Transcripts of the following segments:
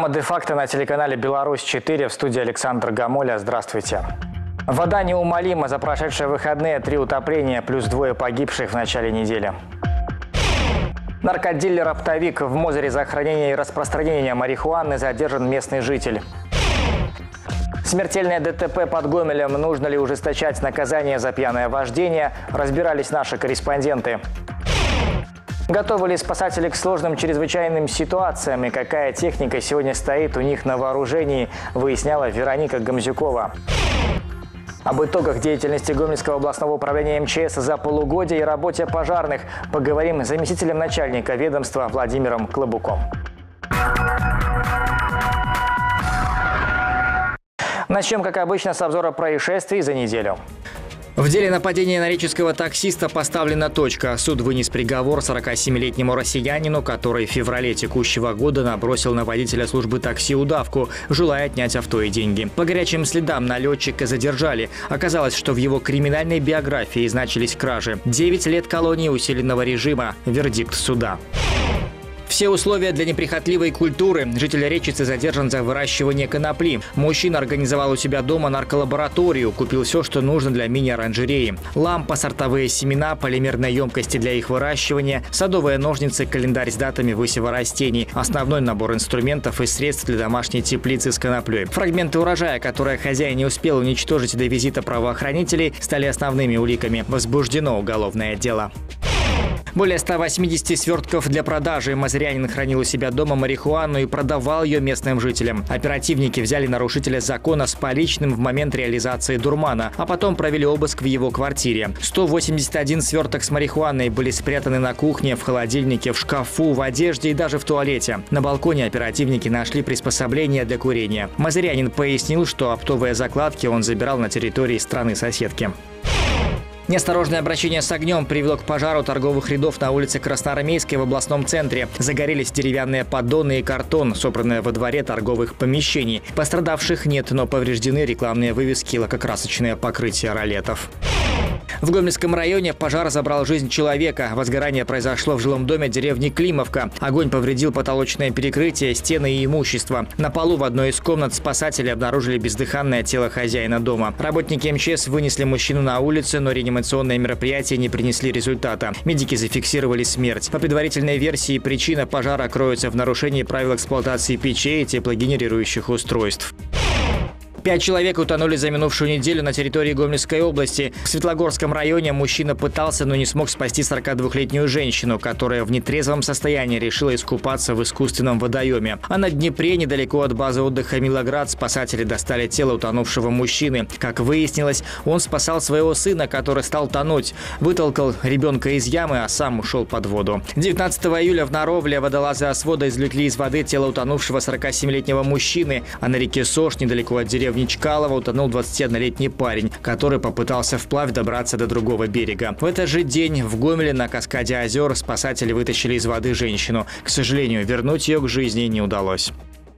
Программа «Де-факто» на телеканале «Беларусь-4», в студии Александр Гамоля. Здравствуйте. Вода неумолима. За прошедшие выходные 3 утопления плюс 2 погибших в начале недели. Наркодилер-оптовик в Мозыре за хранение и распространение марихуаны задержан местный житель. Смертельное ДТП под Гомелем. Нужно ли ужесточать наказание за пьяное вождение? Разбирались наши корреспонденты. Готовы ли спасатели к сложным чрезвычайным ситуациям и какая техника сегодня стоит у них на вооружении, выясняла Вероника Гамзюкова. Об итогах деятельности Гомельского областного управления МЧС за полугодие и работе пожарных поговорим с заместителем начальника ведомства Владимиром Клобуком. Начнем, как обычно, с обзора происшествий за неделю. В деле нападения на реческого таксиста поставлена точка. Суд вынес приговор 47-летнему россиянину, который в феврале текущего года набросил на водителя службы такси удавку, желая отнять авто и деньги. По горячим следам налетчика задержали. Оказалось, что в его криминальной биографии значились кражи. 9 лет колонии усиленного режима. Вердикт суда. Все условия для неприхотливой культуры. Житель Речицы задержан за выращивание конопли. Мужчина организовал у себя дома нарколабораторию, купил все, что нужно для мини-оранжереи. Лампа, сортовые семена, полимерные емкости для их выращивания, садовые ножницы, календарь с датами высева растений, основной набор инструментов и средств для домашней теплицы с коноплей. Фрагменты урожая, которые хозяин не успел уничтожить до визита правоохранителей, стали основными уликами. Возбуждено уголовное дело. Более 180 свертков для продажи. Мозырянин хранил у себя дома марихуану и продавал ее местным жителям. Оперативники взяли нарушителя закона с поличным в момент реализации дурмана, а потом провели обыск в его квартире. 181 сверток с марихуаной были спрятаны на кухне, в холодильнике, в шкафу, в одежде и даже в туалете. На балконе оперативники нашли приспособления для курения. Мозырянин пояснил, что оптовые закладки он забирал на территории страны-соседки. Неосторожное обращение с огнем привело к пожару торговых рядов на улице Красноармейской в областном центре. Загорелись деревянные поддоны и картон, собранные во дворе торговых помещений. Пострадавших нет, но повреждены рекламные вывески и лакокрасочное покрытие ролетов. В Гомельском районе пожар забрал жизнь человека. Возгорание произошло в жилом доме деревни Климовка. Огонь повредил потолочное перекрытие, стены и имущество. На полу в одной из комнат спасатели обнаружили бездыханное тело хозяина дома. Работники МЧС вынесли мужчину на улицу, но реанимационные мероприятия не принесли результата. Медики зафиксировали смерть. По предварительной версии, причина пожара кроется в нарушении правил эксплуатации печей и теплогенерирующих устройств. 5 человек утонули за минувшую неделю на территории Гомельской области. В Светлогорском районе мужчина пытался, но не смог спасти 42-летнюю женщину, которая в нетрезвом состоянии решила искупаться в искусственном водоеме. А на Днепре, недалеко от базы отдыха Милоград, спасатели достали тело утонувшего мужчины. Как выяснилось, он спасал своего сына, который стал тонуть. Вытолкал ребенка из ямы, а сам ушел под воду. 19 июля в Наровле водолазы Освода извлекли из воды тело утонувшего 47-летнего мужчины, а на реке Сош, недалеко от деревни Чкалова, утонул 21-летний парень, который попытался вплавь добраться до другого берега. В этот же день в Гомеле на каскаде озер спасатели вытащили из воды женщину. К сожалению, вернуть ее к жизни не удалось.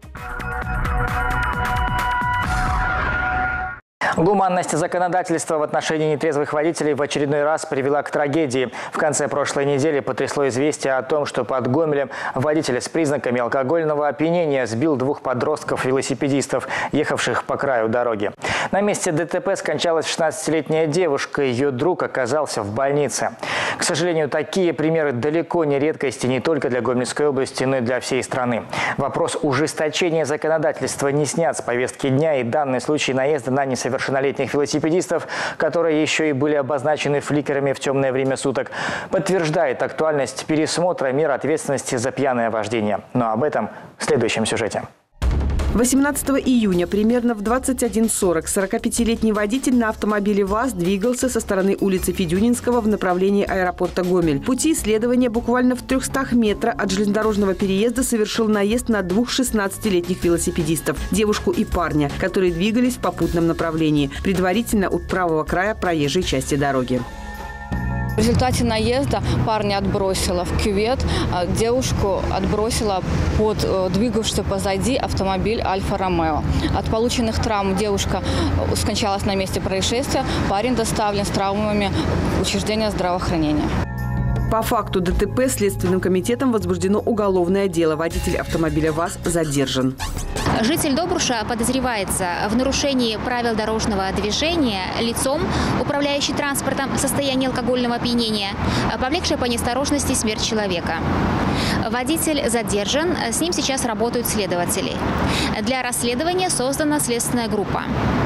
Гуманность законодательства в отношении нетрезвых водителей в очередной раз привела к трагедии. В конце прошлой недели потрясло известие о том, что под Гомелем водитель с признаками алкогольного опьянения сбил 2 подростков-велосипедистов, ехавших по краю дороги. На месте ДТП скончалась 16-летняя девушка, ее друг оказался в больнице. К сожалению, такие примеры далеко не редкости не только для Гомельской области, но и для всей страны. Вопрос ужесточения законодательства не снят с повестки дня, и данный случай наезда на несовершеннолетних велосипедистов, которые еще и были обозначены фликерами в темное время суток, подтверждает актуальность пересмотра мер ответственности за пьяное вождение. Но об этом в следующем сюжете. 18 июня примерно в 21:40 45-летний водитель на автомобиле ВАЗ двигался со стороны улицы Федюнинского в направлении аэропорта Гомель. В пути исследования буквально в 300 метрах от железнодорожного переезда совершил наезд на 2 16-летних велосипедистов, девушку и парня, которые двигались в попутном направлении, предварительно у правого края проезжей части дороги. В результате наезда парня отбросило в кювет, а девушку отбросило под двигавшийся позади автомобиль «Альфа-Ромео». От полученных травм девушка скончалась на месте происшествия, парень доставлен с травмами в учреждение здравоохранения. По факту ДТП Следственным комитетом возбуждено уголовное дело. Водитель автомобиля ВАЗ задержан. Житель Добруша подозревается в нарушении правил дорожного движения лицом, управляющим транспортом в состоянии алкогольного опьянения, повлекшее по неосторожности смерть человека. Водитель задержан, с ним сейчас работают следователи. Для расследования создана следственная группа.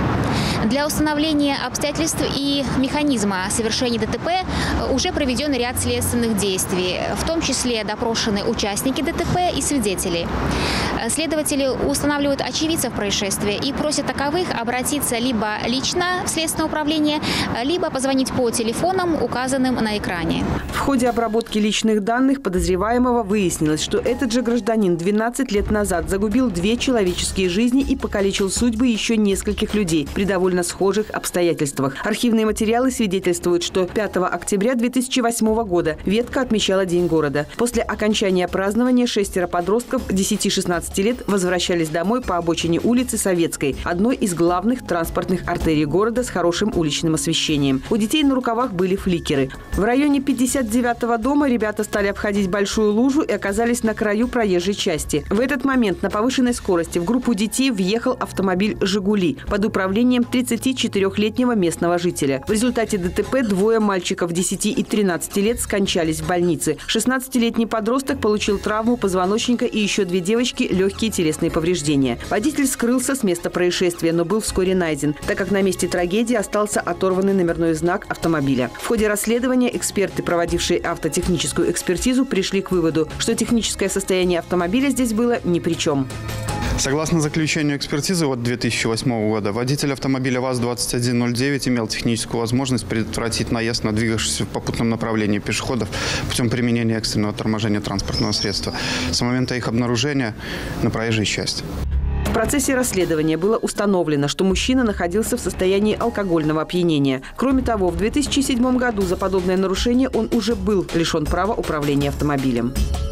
Для установления обстоятельств и механизма совершения ДТП уже проведен ряд следственных действий, в том числе допрошены участники ДТП и свидетели. Следователи устанавливают очевидцев происшествия и просят таковых обратиться либо лично в Следственное управление, либо позвонить по телефонам, указанным на экране. В ходе обработки личных данных подозреваемого выяснилось, что этот же гражданин 12 лет назад загубил 2 человеческие жизни и покалечил судьбы еще нескольких людей при довольно схожих обстоятельствах. Архивные материалы свидетельствуют, что 5 октября 2008 года ветка отмечала День города. После окончания празднования 6 подростков 10-16 лет возвращались домой по обочине улицы Советской, одной из главных транспортных артерий города с хорошим уличным освещением. У детей на рукавах были фликеры. В районе 59-го дома ребята стали обходить большую лужу и оказались на краю проезжей части. В этот момент на повышенной скорости в группу детей въехал автомобиль «Жигули» под управлением 34-летнего местного жителя. В результате ДТП 2 мальчиков 10 и 13 лет скончались в больнице. 16-летний подросток получил травму позвоночника и еще 2 девочки – легкие телесные повреждения. Водитель скрылся с места происшествия, но был вскоре найден, так как на месте трагедии остался оторванный номерной знак автомобиля. В ходе расследования эксперты, проводившие автотехническую экспертизу, пришли к выводу, что техническое состояние автомобиля здесь было ни при чем. Согласно заключению экспертизы от 2008 года, водитель автомобиля ВАЗ-2109 имел техническую возможность предотвратить наезд на двигавшихся в попутном направлении пешеходов путем применения экстренного торможения транспортного средства с момента их обнаружения на проезжей части. В процессе расследования было установлено, что мужчина находился в состоянии алкогольного опьянения. Кроме того, в 2007 году за подобное нарушение он уже был лишен права управления автомобилем.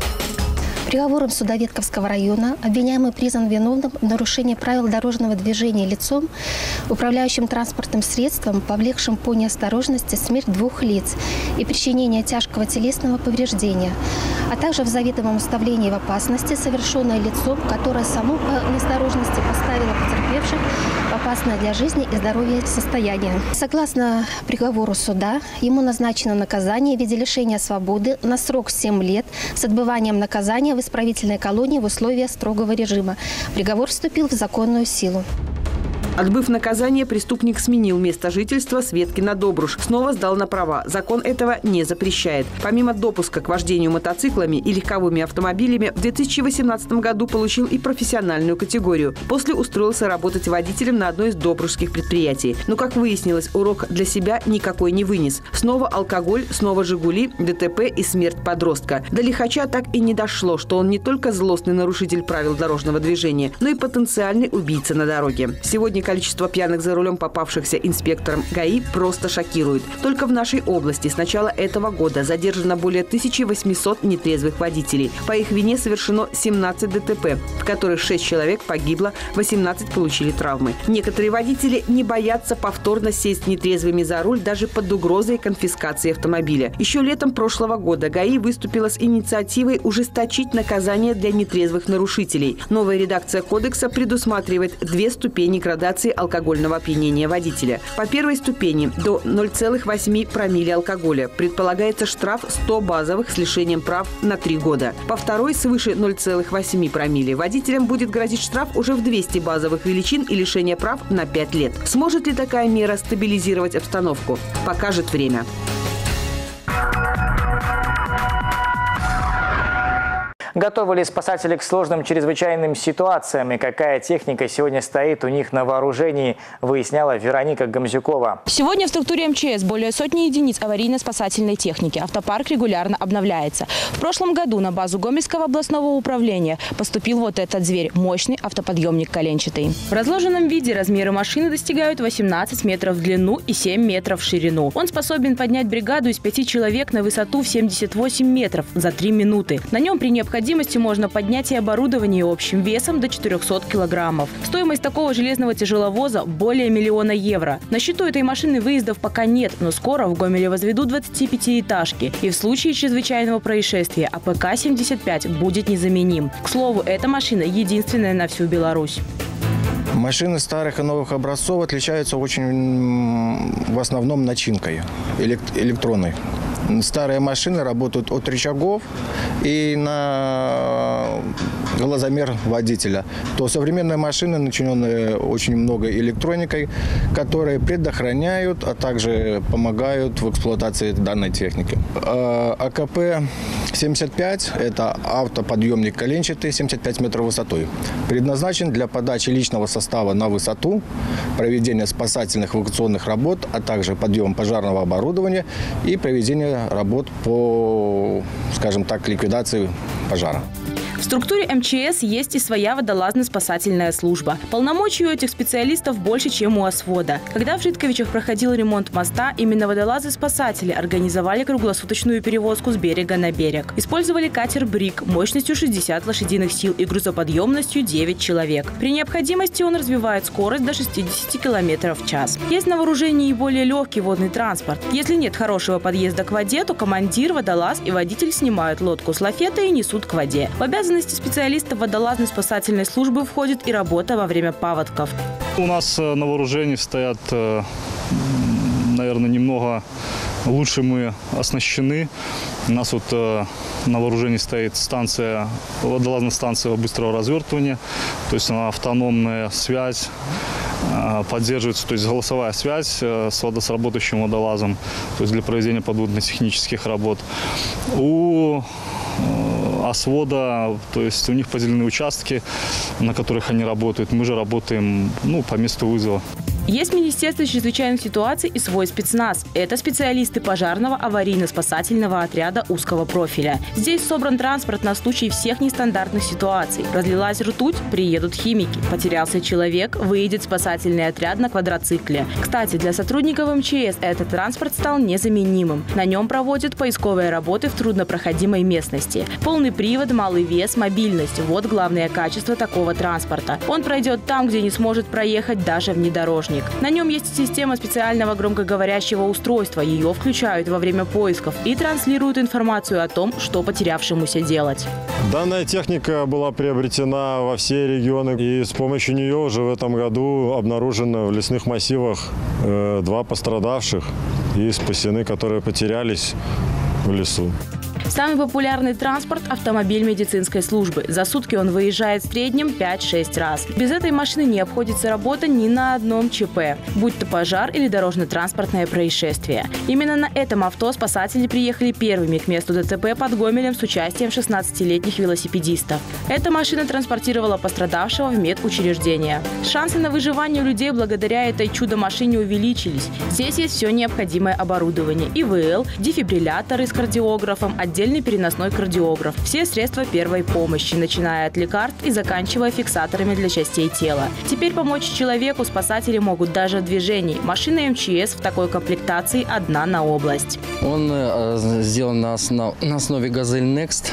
Приговором суда Ветковского района обвиняемый признан виновным в нарушении правил дорожного движения лицом, управляющим транспортным средством, повлекшим по неосторожности смерть 2 лиц и причинение тяжкого телесного повреждения, а также в заведомом оставлении в опасности, совершенное лицом, которое само по неосторожности поставило потерпевших в опасное для жизни и здоровья состояние. Согласно приговору суда, ему назначено наказание в виде лишения свободы на срок 7 лет с отбыванием наказания в исправительной колонии в условиях строгого режима. Приговор вступил в законную силу. Отбыв наказание, преступник сменил место жительства с Ветки на Добруш. Снова сдал на права. Закон этого не запрещает. Помимо допуска к вождению мотоциклами и легковыми автомобилями, в 2018 году получил и профессиональную категорию. После устроился работать водителем на одной из добрушских предприятий. Но, как выяснилось, урок для себя никакой не вынес. Снова алкоголь, снова «Жигули», ДТП и смерть подростка. До лихача так и не дошло, что он не только злостный нарушитель правил дорожного движения, но и потенциальный убийца на дороге. Сегодня количество пьяных за рулем, попавшихся инспектором ГАИ, просто шокирует. Только в нашей области с начала этого года задержано более 1800 нетрезвых водителей. По их вине совершено 17 ДТП, в которых 6 человек погибло, 18 получили травмы. Некоторые водители не боятся повторно сесть нетрезвыми за руль даже под угрозой конфискации автомобиля. Еще летом прошлого года ГАИ выступила с инициативой ужесточить наказание для нетрезвых нарушителей. Новая редакция кодекса предусматривает 2 ступени градации алкогольного опьянения водителя. По первой ступени до 0,8 промилле алкоголя предполагается штраф 100 базовых с лишением прав на 3 года. По второй свыше 0,8 промилле водителям будет грозить штраф уже в 200 базовых величин и лишение прав на 5 лет. Сможет ли такая мера стабилизировать обстановку? Покажет время. Готовы ли спасатели к сложным чрезвычайным ситуациям и какая техника сегодня стоит у них на вооружении, выясняла Вероника Гамзюкова. Сегодня в структуре МЧС более сотни единиц аварийно-спасательной техники. Автопарк регулярно обновляется. В прошлом году на базу Гомельского областного управления поступил вот этот зверь – мощный автоподъемник коленчатый. В разложенном виде размеры машины достигают 18 метров в длину и 7 метров в ширину. Он способен поднять бригаду из 5 человек на высоту в 78 метров за 3 минуты. На нем при необходимости необходимости можно поднять и оборудование общим весом до 400 килограммов. Стоимость такого железного тяжеловоза более 1 миллиона евро. На счету этой машины выездов пока нет, но скоро в Гомеле возведут 25-этажки. И в случае чрезвычайного происшествия АПК-75 будет незаменим. К слову, эта машина единственная на всю Беларусь. Машины старых и новых образцов отличаются очень в основном начинкой электронной. Старые машины работают от рычагов и на глазомер водителя. То современные машины, начиненные очень много электроникой, которые предохраняют, а также помогают в эксплуатации данной техники. АКП-75 – это автоподъемник коленчатый, 75 метров высотой. Предназначен для подачи личного состава на высоту, проведения спасательных эвакуационных работ, а также подъема пожарного оборудования и проведения работ по, скажем так, ликвидации пожара. В структуре МЧС есть и своя водолазно-спасательная служба. Полномочий у этих специалистов больше, чем у Освода. Когда в Житковичах проходил ремонт моста, именно водолазы-спасатели организовали круглосуточную перевозку с берега на берег. Использовали катер «Брик» мощностью 60 лошадиных сил и грузоподъемностью 9 человек. При необходимости он развивает скорость до 60 км в час. Есть на вооружении и более легкий водный транспорт. Если нет хорошего подъезда к воде, то командир, водолаз и водитель снимают лодку с лафета и несут к воде. В обязанности специалистов водолазно-спасательной службы входит и работа во время паводков. У нас на вооружении стоят, наверное, немного лучше мы оснащены. У нас вот на вооружении стоит водолазная станция быстрого развертывания, то есть она автономная связь. Поддерживается, то есть голосовая связь с работающим водолазом, то есть для проведения подводно-технических работ. У Освода, то есть у них поделены участки, на которых они работают. Мы же работаем по месту вызова. Есть Министерство чрезвычайных ситуаций и свой спецназ. Это специалисты пожарного аварийно-спасательного отряда узкого профиля. Здесь собран транспорт на случай всех нестандартных ситуаций. Разлилась ртуть – приедут химики. Потерялся человек – выедет спасательный отряд на квадроцикле. Кстати, для сотрудников МЧС этот транспорт стал незаменимым. На нем проводят поисковые работы в труднопроходимой местности. Полный привод, малый вес, мобильность – вот главное качество такого транспорта. Он пройдет там, где не сможет проехать даже внедорожник. На нем есть система специального громкоговорящего устройства. Ее включают во время поисков и транслируют информацию о том, что потерявшемуся делать. Данная техника была приобретена во все регионы. И с помощью нее уже в этом году обнаружено в лесных массивах 2 пострадавших и спасены, которые потерялись в лесу. Самый популярный транспорт – автомобиль медицинской службы. За сутки он выезжает в среднем 5-6 раз. Без этой машины не обходится работа ни на одном ЧП, будь то пожар или дорожно-транспортное происшествие. Именно на этом авто спасатели приехали первыми к месту ДТП под Гомелем с участием 16-летних велосипедистов. Эта машина транспортировала пострадавшего в медучреждение. Шансы на выживание у людей благодаря этой чудо-машине увеличились. Здесь есть все необходимое оборудование – ИВЛ, дефибрилляторы с кардиографом, отдельный переносной кардиограф, все средства первой помощи, начиная от лекарств и заканчивая фиксаторами для частей тела. Теперь помочь человеку спасатели могут даже в движении. Машина МЧС в такой комплектации одна на область. Он сделан на основе «Газель Next»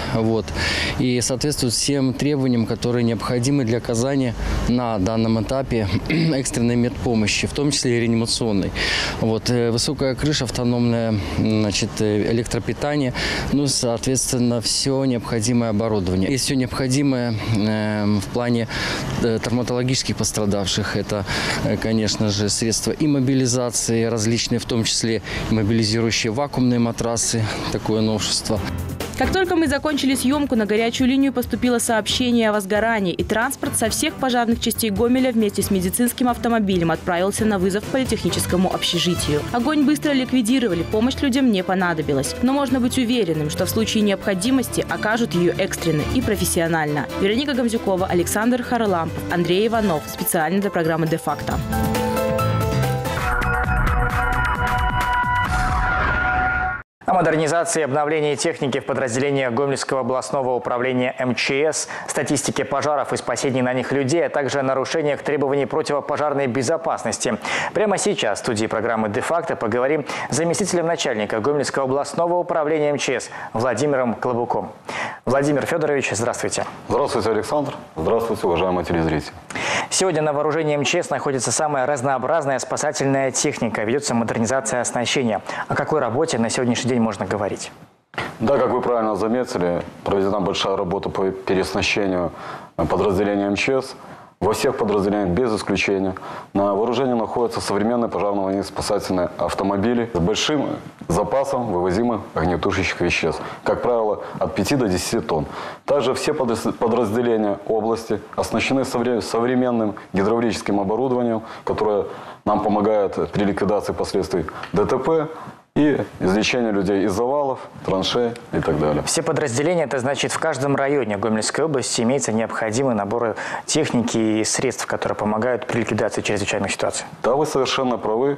и соответствует всем требованиям, которые необходимы для оказания на данном этапе экстренной медпомощи, в том числе и реанимационной. Высокая крыша, автономное электропитание, соответственно, все необходимое оборудование. Есть все необходимое в плане травматологических пострадавших. Это, конечно же, средства иммобилизации различные, в том числе иммобилизирующие вакуумные матрасы, такое новшество. Как только мы закончили съемку, на горячую линию поступило сообщение о возгорании, и транспорт со всех пожарных частей Гомеля вместе с медицинским автомобилем отправился на вызов к политехническому общежитию. Огонь быстро ликвидировали, помощь людям не понадобилась. Но можно быть уверенным, что в случае необходимости окажут ее экстренно и профессионально. Вероника Гамзюкова, Александр Харалампов, Андрей Иванов. Специально для программы «Де-факто». А мы модернизации и обновлении техники в подразделениях Гомельского областного управления МЧС, статистике пожаров и спасении на них людей, а также о нарушениях требований противопожарной безопасности. Прямо сейчас в студии программы «Де-факто» поговорим с заместителем начальника Гомельского областного управления МЧС Владимиром Клобуком. Владимир Федорович, здравствуйте. Здравствуйте, Александр. Здравствуйте, уважаемые телезрители. Сегодня на вооружении МЧС находится самая разнообразная спасательная техника. Ведется модернизация оснащения. О какой работе на сегодняшний день можно говорить? Да, как вы правильно заметили, проведена большая работа по переоснащению подразделения МЧС. Во всех подразделениях, без исключения, на вооружении находятся современные пожарно-спасательные автомобили с большим запасом вывозимых огнетушащих веществ. Как правило, от 5 до 10 тонн. Также все подразделения области оснащены современным гидравлическим оборудованием, которое нам помогает при ликвидации последствий ДТП и извлечение людей из завалов, траншей и так далее. Все подразделения, это значит, в каждом районе Гомельской области имеется необходимый набор техники и средств, которые помогают при ликвидации чрезвычайных ситуаций. Да, вы совершенно правы.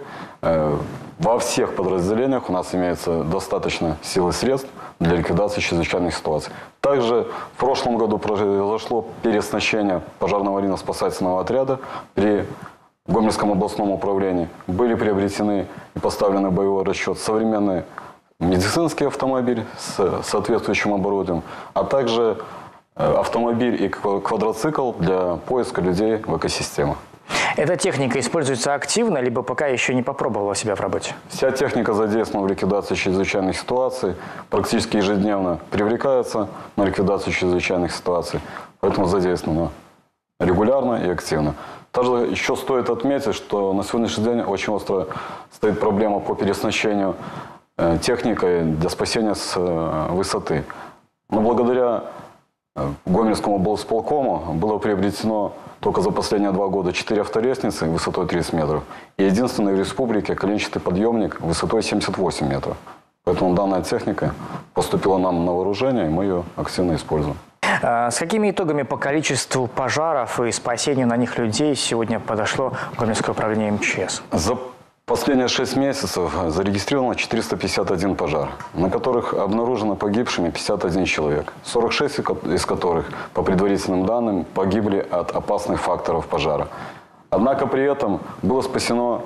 Во всех подразделениях у нас имеется достаточно сил и средств для ликвидации чрезвычайных ситуаций. Также в прошлом году произошло переоснащение пожарно-аварийно-спасательного отряда при Гомельском областном управлении. Были приобретены и поставлены в боевой расчет современный медицинский автомобиль с соответствующим оборудованием, а также автомобиль и квадроцикл для поиска людей в экосистемах. Эта техника используется активно, либо пока еще не попробовала себя в работе? Вся техника задействована в ликвидации чрезвычайных ситуаций, практически ежедневно привлекается на ликвидацию чрезвычайных ситуаций, поэтому задействована регулярно и активно. Также еще стоит отметить, что на сегодняшний день очень остро стоит проблема по переоснащению техникой для спасения с высоты. Но благодаря Гомельскому облсполкому было приобретено только за последние 2 года 4 автолестницы высотой 30 метров и единственный в республике коленчатый подъемник высотой 78 метров. Поэтому данная техника поступила нам на вооружение, и мы ее активно используем. С какими итогами по количеству пожаров и спасению на них людей сегодня подошло Гомельское управление МЧС? За последние 6 месяцев зарегистрировано 451 пожар, на которых обнаружено погибшими 51 человек, 46 из которых, по предварительным данным, погибли от опасных факторов пожара. Однако при этом было спасено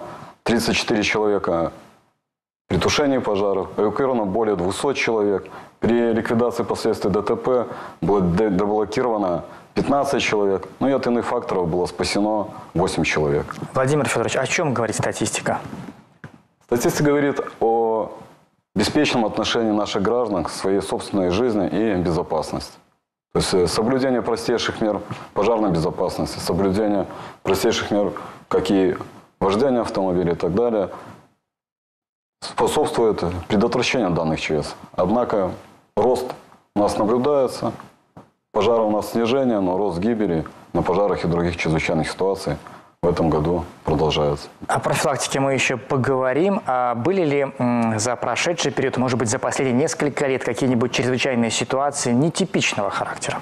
34 человека при тушении пожаров, эвакуировано более 200 человек. При ликвидации последствий ДТП было деблокировано 15 человек, ну и от иных факторов было спасено 8 человек. Владимир Федорович, о чем говорит статистика? Статистика говорит о беспечном отношении наших граждан к своей собственной жизни и безопасности. То есть соблюдение простейших мер пожарной безопасности, соблюдение простейших мер, как и вождение автомобиля и так далее, способствует предотвращению данных ЧС. Однако рост у нас наблюдается, пожары у нас снижение, но рост гибели на пожарах и других чрезвычайных ситуациях в этом году продолжается. О профилактике мы еще поговорим. А были ли за прошедший период, может быть, за последние несколько лет какие-нибудь чрезвычайные ситуации нетипичного характера?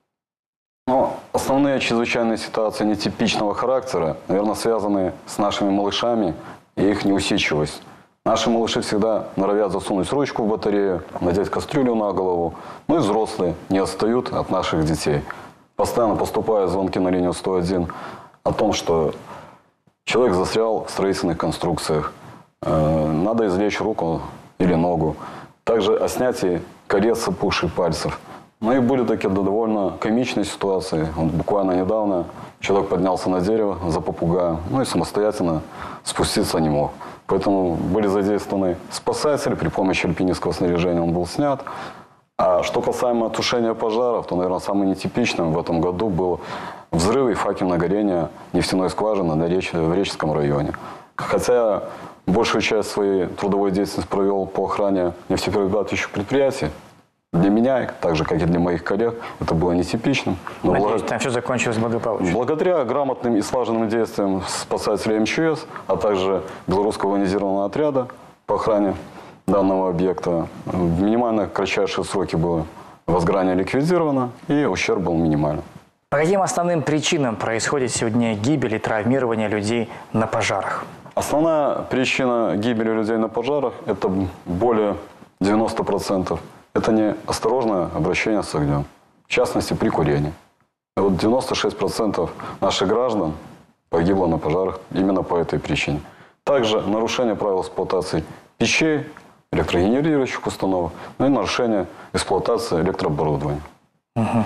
Но основные чрезвычайные ситуации нетипичного характера, наверное, связаны с нашими малышами и их неусидчивость. Наши малыши всегда норовят засунуть ручку в батарею, надеть кастрюлю на голову. Ну и взрослые не отстают от наших детей. Постоянно поступают звонки на линию 101 о том, что человек застрял в строительных конструкциях. Надо извлечь руку или ногу. Также о снятии колец с опухших пальцев. Ну и были такие довольно комичные ситуации. Вот буквально недавно человек поднялся на дерево за попугаем, ну и самостоятельно спуститься не мог. Поэтому были задействованы спасатели, при помощи альпинистского снаряжения он был снят. А что касаемо тушения пожаров, то, наверное, самым нетипичным в этом году был взрыв и факельное горение нефтяной скважины в Реческом районе. Хотя я большую часть своей трудовой деятельности провел по охране нефтеперерабатывающих предприятий, для меня, так же, как и для моих коллег, это было нетипичным. Но надеюсь, там все закончилось благополучно. Благодаря грамотным и слаженным действиям спасателей МЧС, а также белорусского военизированного отряда по охране данного объекта, в минимально кратчайшие сроки было возгорание ликвидировано и ущерб был минимальным. По каким основным причинам происходит сегодня гибель и травмирование людей на пожарах? Основная причина гибели людей на пожарах – это более 90% – это неосторожное обращение с огнем, в частности при курении. И вот 96% наших граждан погибло на пожарах именно по этой причине. Также нарушение правил эксплуатации печей, электрогенерирующих установок, ну и нарушение эксплуатации электрооборудования. Угу.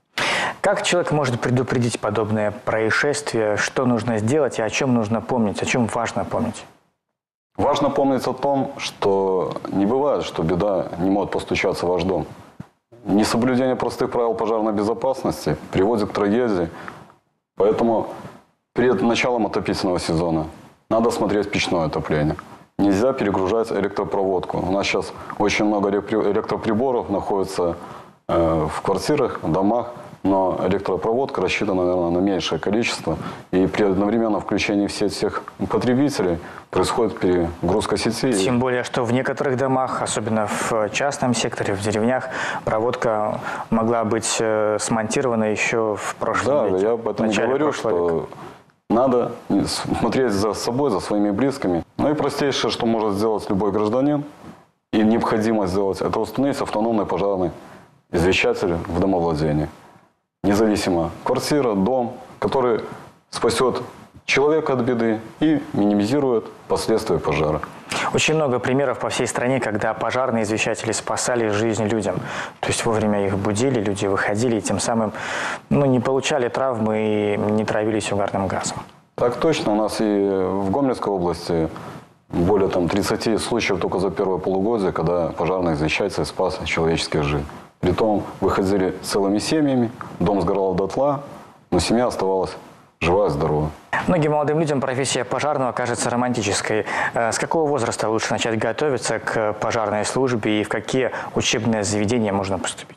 Как человек может предупредить подобное происшествие? Что нужно сделать и о чем нужно помнить? О чем важно помнить? Важно помнить о том, что не бывает, что беда не может постучаться в ваш дом. Несоблюдение простых правил пожарной безопасности приводит к трагедии. Поэтому перед началом отопительного сезона надо смотреть печное отопление. Нельзя перегружать электропроводку. У нас сейчас очень много электроприборов находится в квартирах, в домах, но электропроводка рассчитана, наверное, на меньшее количество. И при одновременном включении в сеть всех потребителей происходит перегрузка сети. Тем более, что в некоторых домах, особенно в частном секторе, в деревнях, проводка могла быть смонтирована еще в прошлом веке. Да, я об этом и говорю, что надо смотреть за собой, за своими близкими. Ну и простейшее, что может сделать любой гражданин, и необходимо сделать, это установить автономный пожарный извещатель в домовладении. Независимо квартира, дом, который спасет человека от беды и минимизирует последствия пожара. Очень много примеров по всей стране, когда пожарные извещатели спасали жизнь людям. То есть вовремя их будили, люди выходили и тем самым не получали травмы и не травились угарным газом. Так точно. У нас и в Гомельской области более 30 случаев только за первое полугодие, когда пожарный извещатель спас человеческие жизни. Притом выходили целыми семьями, дом сгорал дотла, но семья оставалась жива и здорова. Многим молодым людям профессия пожарного кажется романтической. С какого возраста лучше начать готовиться к пожарной службе и в какие учебные заведения можно поступить?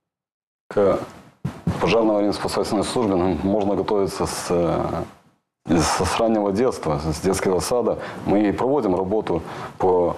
К пожарно-аварийно-спасательной службе можно готовиться с раннего детства, с детского сада. Мы проводим работу по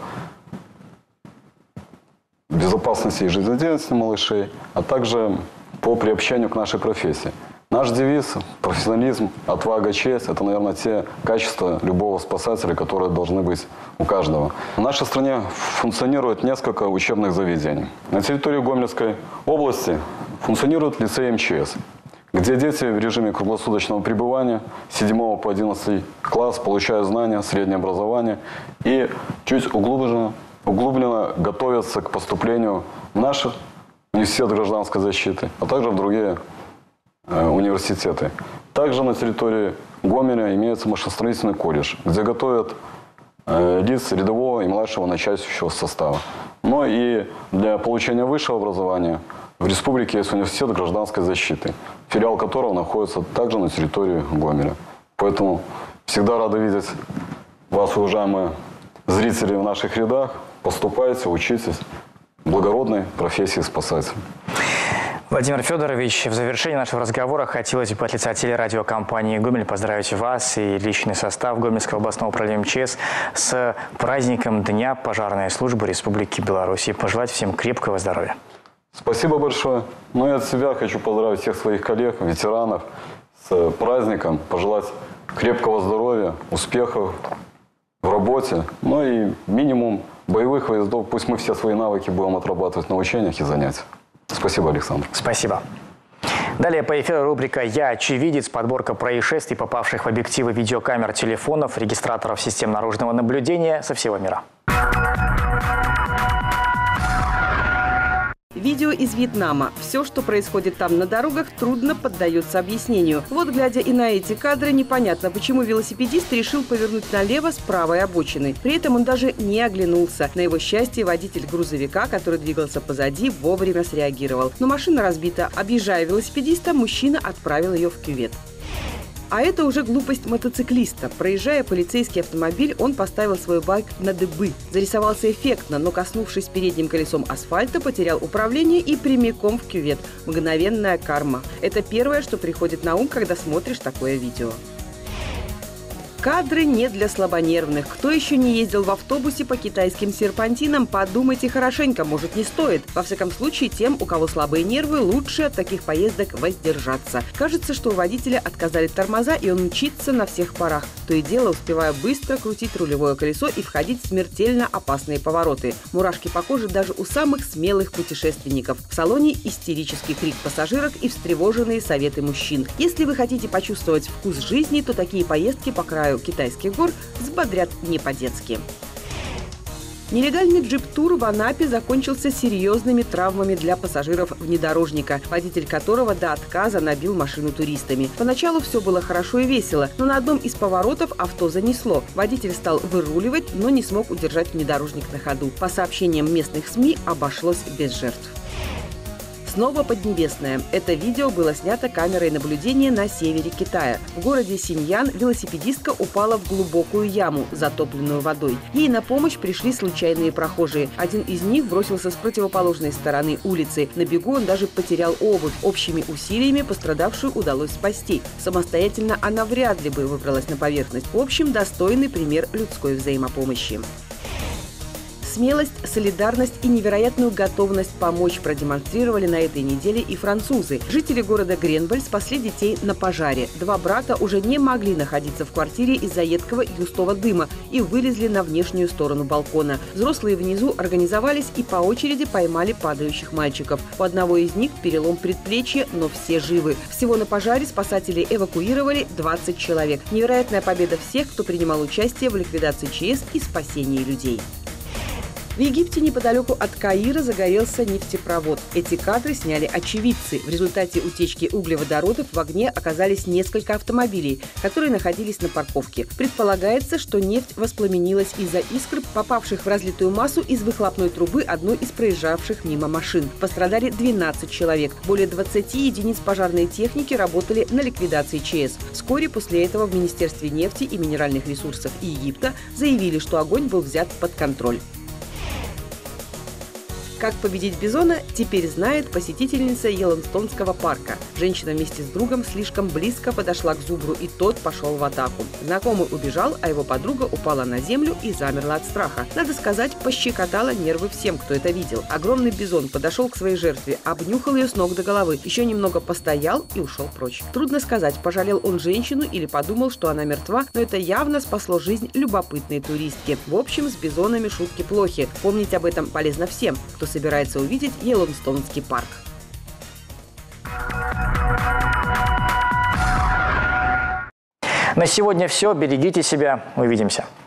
безопасности и жизнедеятельности малышей, а также по приобщению к нашей профессии. Наш девиз – профессионализм, отвага, честь – это, наверное, те качества любого спасателя, которые должны быть у каждого. В нашей стране функционирует несколько учебных заведений. На территории Гомельской области функционирует лицей МЧС, где дети в режиме круглосуточного пребывания с 7 по 11 класс получают знания, среднее образование и чуть углубленно готовятся к поступлению в наш университет гражданской защиты, а также в другие университеты. Также на территории Гомеля имеется машиностроительный колледж, где готовят лиц рядового и младшего начальствующего состава. Но и для получения высшего образования в республике есть университет гражданской защиты, филиал которого находится также на территории Гомеля. Поэтому всегда рады видеть вас, уважаемые зрители, в наших рядах. Поступайте, учитесь благородной профессии спасателя. Владимир Федорович, в завершении нашего разговора хотелось бы от лица телерадиокомпании «Гомель» поздравить вас и личный состав Гомельского областного управления МЧС с праздником Дня пожарной службы Республики Беларусь и пожелать всем крепкого здоровья. Спасибо большое. Ну и от себя хочу поздравить всех своих коллег, ветеранов с праздником, пожелать крепкого здоровья, успехов в работе, ну и минимум боевых выездов. Пусть мы все свои навыки будем отрабатывать на учениях и занятиях. Спасибо, Александр. Спасибо. Далее по эфиру рубрика «Я очевидец», подборка происшествий, попавших в объективы видеокамер, телефонов, регистраторов систем наружного наблюдения со всего мира. Видео из Вьетнама. Все, что происходит там на дорогах, трудно поддается объяснению. Вот, глядя и на эти кадры, непонятно, почему велосипедист решил повернуть налево с правой обочины. При этом он даже не оглянулся. На его счастье, водитель грузовика, который двигался позади, вовремя среагировал. Но машина разбита. Объезжая велосипедиста, мужчина отправил ее в кювет. А это уже глупость мотоциклиста. Проезжая полицейский автомобиль, он поставил свой байк на дыбы. Зарисовался эффектно, но, коснувшись передним колесом асфальта, потерял управление и прямиком в кювет. Мгновенная карма. Это первое, что приходит на ум, когда смотришь такое видео. Кадры не для слабонервных. Кто еще не ездил в автобусе по китайским серпантинам, подумайте хорошенько, может, не стоит. Во всяком случае, тем, у кого слабые нервы, лучше от таких поездок воздержаться. Кажется, что у водителя отказали тормоза, и он мчится на всех парах. То и дело, успевая быстро крутить рулевое колесо и входить в смертельно опасные повороты. Мурашки по коже даже у самых смелых путешественников. В салоне истерический крик пассажирок и встревоженные советы мужчин. Если вы хотите почувствовать вкус жизни, то такие поездки по краю китайских гор взбодрят не по-детски. Нелегальный джип-тур в Анапе закончился серьезными травмами для пассажиров внедорожника, водитель которого до отказа набил машину туристами. Поначалу все было хорошо и весело, но на одном из поворотов авто занесло. Водитель стал выруливать, но не смог удержать внедорожник на ходу. По сообщениям местных СМИ, обошлось без жертв. Снова Поднебесная. Это видео было снято камерой наблюдения на севере Китая. В городе Синьян велосипедистка упала в глубокую яму, затопленную водой. Ей на помощь пришли случайные прохожие. Один из них бросился с противоположной стороны улицы. На бегу он даже потерял обувь. Общими усилиями пострадавшую удалось спасти. Самостоятельно она вряд ли бы выбралась на поверхность. В общем, достойный пример людской взаимопомощи. Смелость, солидарность и невероятную готовность помочь продемонстрировали на этой неделе и французы. Жители города Гренваль спасли детей на пожаре. Два брата уже не могли находиться в квартире из-за едкого и густого дыма и вылезли на внешнюю сторону балкона. Взрослые внизу организовались и по очереди поймали падающих мальчиков. У одного из них перелом предплечья, но все живы. Всего на пожаре спасатели эвакуировали 20 человек. Невероятная победа всех, кто принимал участие в ликвидации ЧС и спасении людей. В Египте неподалеку от Каира загорелся нефтепровод. Эти кадры сняли очевидцы. В результате утечки углеводородов в огне оказались несколько автомобилей, которые находились на парковке. Предполагается, что нефть воспламенилась из-за искр, попавших в разлитую массу из выхлопной трубы одной из проезжавших мимо машин. Пострадали 12 человек. Более 20 единиц пожарной техники работали на ликвидации ЧС. Вскоре после этого в Министерстве нефти и минеральных ресурсов Египта заявили, что огонь был взят под контроль. Как победить бизона, теперь знает посетительница Йеллоустонского парка. Женщина вместе с другом слишком близко подошла к зубру, и тот пошел в атаку. Знакомый убежал, а его подруга упала на землю и замерла от страха. Надо сказать, пощекотала нервы всем, кто это видел. Огромный бизон подошел к своей жертве, обнюхал ее с ног до головы, еще немного постоял и ушел прочь. Трудно сказать, пожалел он женщину или подумал, что она мертва, но это явно спасло жизнь любопытной туристки. В общем, с бизонами шутки плохи. Помнить об этом полезно всем, кто собирается увидеть Йеллоустонский парк. На сегодня все. Берегите себя. Увидимся.